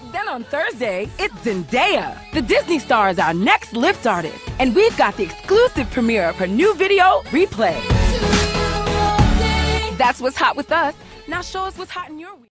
Then on Thursday, it's Zendaya. The Disney star is our next Lift artist, and we've got the exclusive premiere of her new video, Replay. That's what's hot with us. Now show us what's hot in your week.